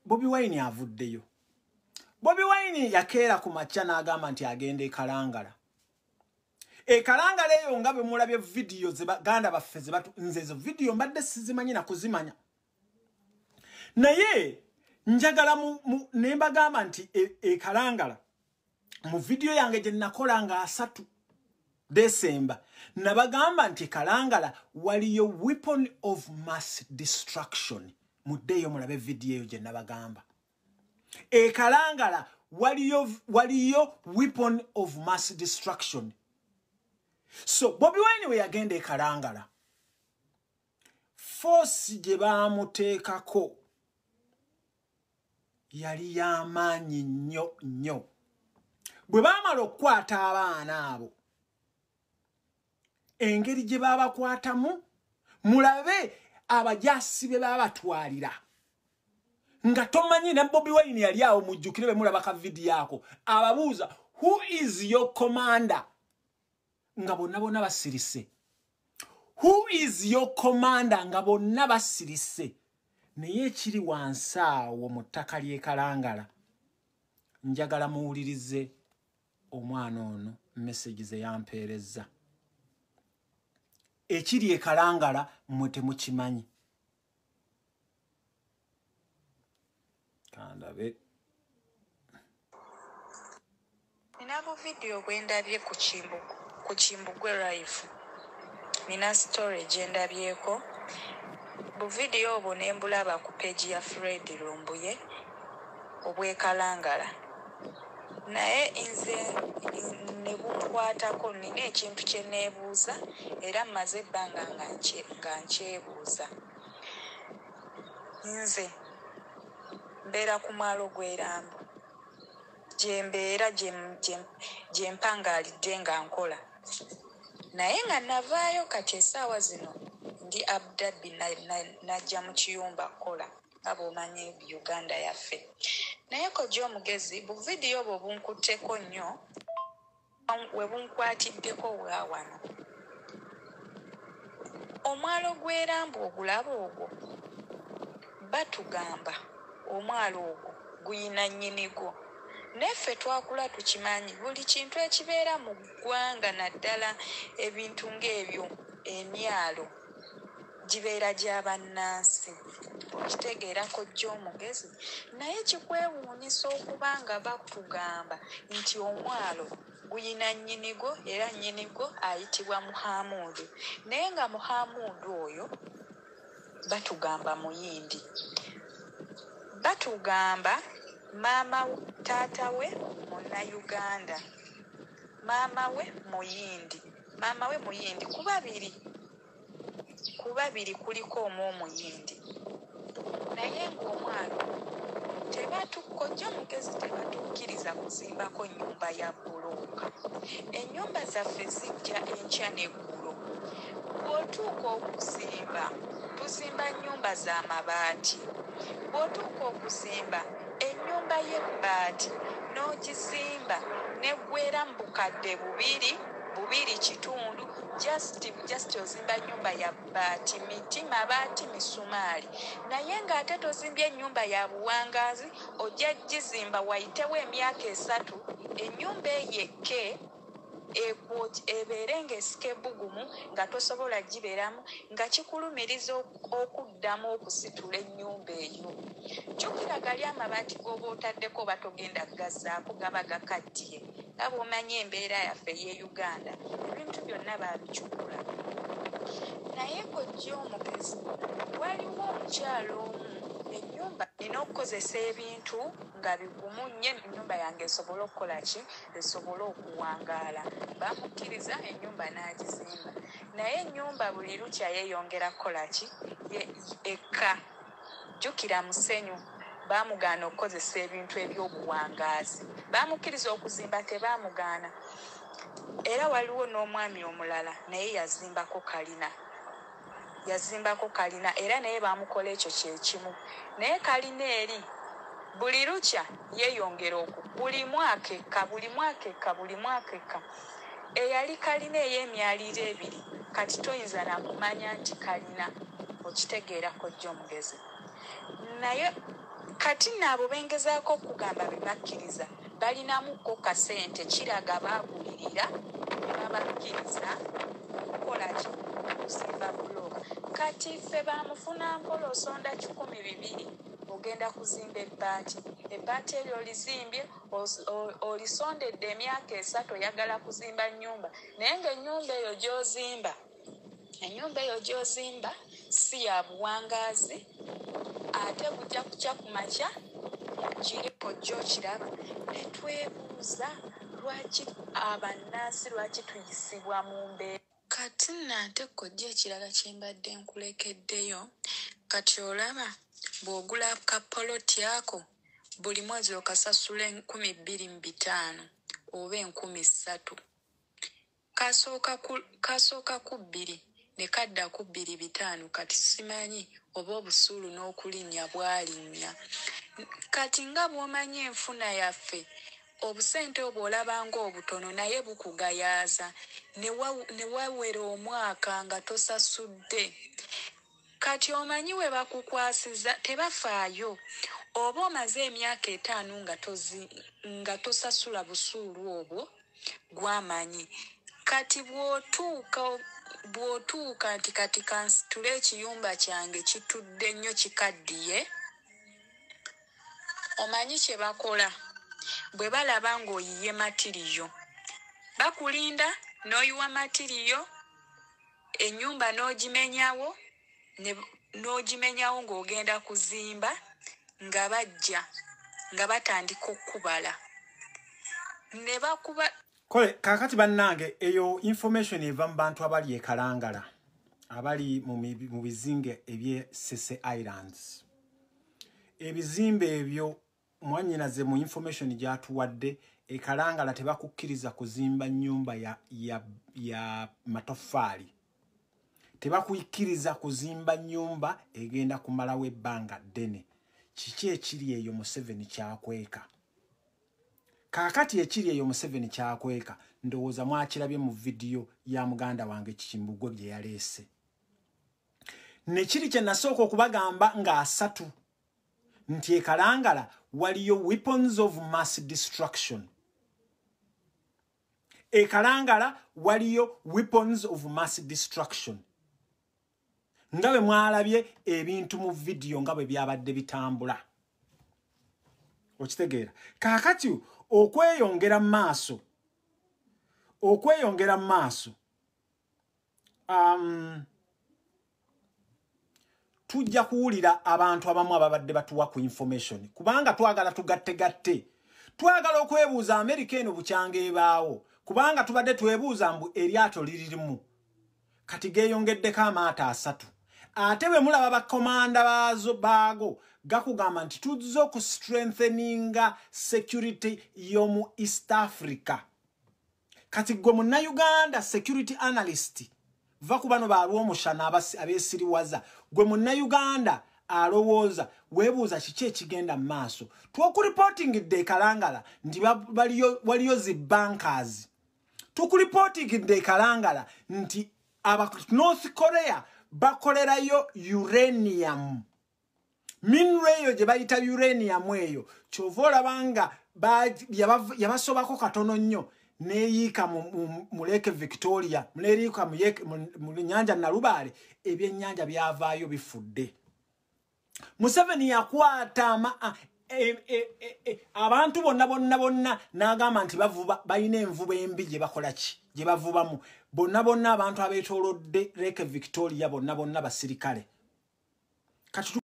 Bobi Wine avuddeyo. Bobi Wine yakeera ku makya n'agamba nti agenda e Kalangala. E Kalangala eyo nga bwe mulabye video ze baganda baffe ze batu nze ezo video mbadde sizimanyi na kuzimanya. Naye njagala ne mbagamba nti e Kalangala mu video yange gye nakola nga 3 December nabagamba nti Kalangala waliyo weapon of mass destruction. Muddeyo mulabe video eyo gye nabagamba. E Kalangala waliyo weapon of mass destruction. So Bobi Wine we agenda e Kalangala. Force gye baamuteekako yali y'amaanyi nnyo. Bwe baamala okukwata abaana abo, engeri gye baabakwatamu, mulabe abajaasi be baabatwalira. Nga tomanyi ne Bobi Wine yali awo mujjukire be mulaba ka video ako. Ababuuza, who is your commander? Nga bonna basirise. Who is your commander? Nga bonna basirise. Naye ekiri wansi awo mu ttaka ly'e Kalangala, njagala muwulirize omwana ono message ze yampeerezza. Ekiri e Kalangala mmwe temukimanyi. Kandabe. Nina bu video gwe ndabye ku Kimbugwe live. Nina story gye ndabyeko. Bu video obwo ne mbulaba ku page ya Fred Lumbuye obw'e Kalangala. Naye nze ne bukwatako nina ekintu kye neebuuza era mmaze ebbanga nga nkyebuuza. Nze mbeera ku mwalo gw'Erambo. Gye mbeera gye mpangaalidde nga nkola. Naye nga navaayo kati essaawa zino ndi Abu Dhabi najja mu kiyumba kola nga bw'omanyi Uganda yaffe. Naye kojja omugezi bu video obwo bunkutteko nnyo we bunkwatiddeko wano. Omwalo gw'Erambo ogulaba ogwo batugamba omwalo ogwo guyina nnyinigwo. Neffe twakula tukimanyi buli kintu ekibeera mu ggwanga naddala ebintu ng'ebyo emyalo gibeera gy'abannansi. Okitegeerako jjo omugezi. Naye kikwewuunyisa okuba nga batugamba nti omwalo guyina nnyinigo era nnyinigo ayitibwa Muhamudu. Naye nga Muhamudu oyo batugamba muyindi. Batugamba maama taata we Munnayuganda, maama we muyindi. Maama we muyindi ku babiri kuliko omuyindi. Naye ng'omwalo kojja mugezi tebatukkiriza kuzimbako nnyumba ya bbulooka. Ennyumba zaffe zijja enkya n'eggulo. Bw'otuuka okuzimba tuzimba nnyumba z'amabaati. Bw'otuuka okuzimba ennyumba y'ebbaati n'ogizimba neggweera mu bukadde bubiri kitundu just ozimba nnyumba ya bbaati, miti, mabaati, misumaali. Naye ng'ate tozimbye ennyumba ya buwangaazi ojja gizimba wayitewo emyaka 3 ennyumba eyekke ebeere ng'esika ebbugumu nga tosobola gibeeramu nga kikulumiriza okuddamu okusitula ennyumba eyo. Jjukira gali amabaati g'oba otaddeko oba togenda gazzaako gaba gakaddiye. Nga bw'omanyi embeera yaffe ey'e Uganda ebintu byonna baabicukula. Naye kojja omugezi waliwo omukyalo omu ennyumba nina okukozesa ebintu nga bigumu nnyo ennyumba yange esobole okukola ki esobole okuwangaala. Bamukkiriza ennyumba n'agizimba. Naye ennyumba buli lukya yeeyongera kukola ki ekka. Jjukira Musenyu baamugaana okukozesa ebintu eby'obuwangaazi. Baamukkiriza okuzimba tebaamugaana. Era waliwo n'omwami omulala naye yazimbako kalina era naye baamukola ekyo kyekimu. Naye kalina eri buli lukya yeeyongera buli mwaka ekka. Eyali kalina ey'emyaliro 2 kati toyinza na kumanya nti kalina. Okitegeerako jjo omugezi. Naye kati nabo bengezaako okugamba be bakkiriza balinamuko kasente kiraga baagulirira ne babakkiriza okukolaki okusimba buloga kati ffe bamufuna mpola osonda 1,200 ogenda kuzimba ebbaati eryo olizimbye olisondedde emyaka 3 oyagala kuzimba nnyumba naye ng'ennyumba eyo gy'ozimba si ya buwangaazi ate bujja kuca ku makya gireko gy'okiraba ne twebuuza lwaki abannansi lwaki tuyisibwa mu mbeera kati nate kojja ekirala kye mbadde nkulekeddeyo kati olaba bw'ogula kapoloti ako buli mwezi okasasula 2,500 oba 3,000 kasooka ku 2 ne kadda ku 2,500 kati simanyi oba obusuulu n'okulinnya bwalinnya kati nga bw'omanyi enfuna yaffe obusente obwo olabanga obutono naye bukugayaaza ne wawera omwaka nga tosasudde kati omanyi we bakukwasiza tebafaayo oba omaze emyaka 5 nga tosasula busuulu obwo gwamanyi kati bw'otuuka nti kati kansitule ekiyumba kyange kitudde nnyo kikaddiye omanyi kye bakola bwe balaba ng'oyiye matiriyo bakulinda n'oyiwa matiriyo ennyumba n'ogimenyawo ng'ogenda kuzimba nga bajja nga batandika okubala ne bakuba kole kakati bannange eyo information eva mu bantu abali e Kalangala abali mu bizinge ebye Sese Islands ebizimbe ebyo mwanyinaze mu information gyatuwadde e Kalangala tebakukkiriza kuzimba nyumba ya matofali tebakukkiriza kuzimba nyumba egenda kumalawo ebbanga ddene kiki ekiri eyo Museveni kyakweka kakati ekiri eyo Museveni kyakweka ndowooza mwakirabye mu video ya muganda wange Kikimbugwe gye yaleese ne kiri kye nasooka okubagamba nga 3 nti e Kalangala waliyo weapons of mass destruction e Kalangala waliyo weapons of mass destruction nga bwe mwalabye ebintu mu video nga bwe byabadde bitambula okitegeera kakati okweyongera maaso tujja kuwulira abantu abamu ababadde batuwa ku information kubanga twagala tugatte twagala okwebuuza America eno bukyanga ebaawo kubanga tubadde twebuuza mbu eryato liririmu kati geeyongeddeko amaato 3 ate bwe mulaba bakomanda baago gakugamba nti tuzze ku strengtheninga security y'omu East Africa kati gwe Munnayuganda security analyst va ku bano baalw'omushana abeesiriwaza gwe Munnayuganda alowooza weebuuza kiki ekigenda mu maaso twokuripotingidde e Kalangala nti waliyo zibankers tukuripotingidde e Kalangala nti aba North Korea bakolerayo uranium mineral eyo gye bayita uranium eyo kyova olabanga yabasobako katono nnyo neeyiika mu Lake Victoria neeriika mu nnyanja Nalubaale ebyennyanja byavaayo bifudde Museveni yakwata abantu bonna n'agamba nti balina envuba embi gye bakola ki gye bavubamu bonna abantu abeetoolodde Lake Victoria bonna basirikale kati